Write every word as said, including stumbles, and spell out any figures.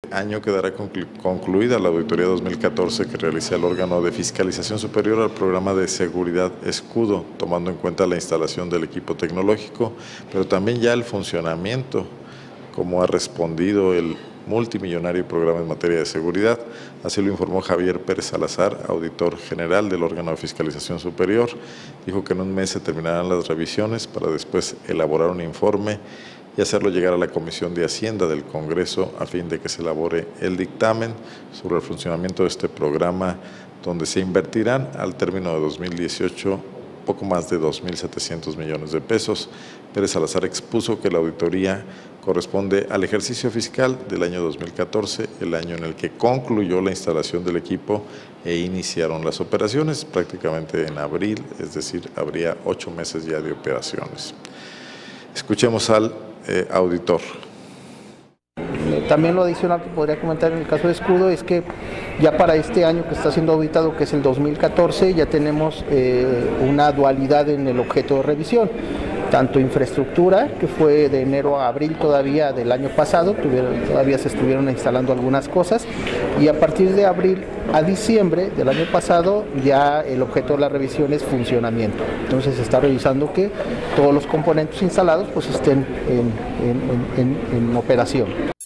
Año quedará conclu concluida la auditoría dos mil catorce que realiza el órgano de fiscalización superior al programa de seguridad Escudo, tomando en cuenta la instalación del equipo tecnológico, pero también ya el funcionamiento, cómo ha respondido el multimillonario programa en materia de seguridad. Así lo informó Javier Pérez Salazar, auditor general del órgano de fiscalización superior. Dijo que en un mes se terminarán las revisiones para después elaborar un informe y hacerlo llegar a la Comisión de Hacienda del Congreso a fin de que se elabore el dictamen sobre el funcionamiento de este programa, donde se invertirán al término de dos mil dieciocho poco más de dos mil setecientos millones de pesos. Pérez Salazar expuso que la auditoría corresponde al ejercicio fiscal del año dos mil catorce, el año en el que concluyó la instalación del equipo e iniciaron las operaciones, prácticamente en abril, es decir, habría ocho meses ya de operaciones. Escuchemos al eh, auditor. También lo adicional que podría comentar en el caso de Escudo es que ya para este año que está siendo auditado, que es el dos mil catorce, ya tenemos eh, una dualidad en el objeto de revisión. Tanto infraestructura, que fue de enero a abril todavía del año pasado, tuvieron, todavía se estuvieron instalando algunas cosas, y a partir de abril a diciembre del año pasado ya el objeto de la revisión es funcionamiento. Entonces se está revisando que todos los componentes instalados pues estén en, en, en, en, en operación.